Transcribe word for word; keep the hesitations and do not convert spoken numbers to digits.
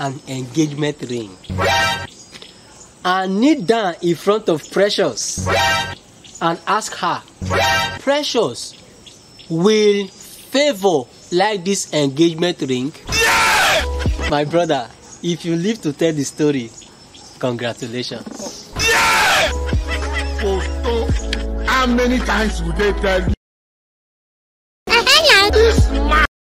an engagement ring and kneel down in front of Precious and ask her, Precious, will favor like this engagement ring? Yeah! My brother, if you live to tell the story, congratulations. Yeah! How many times would they tell you?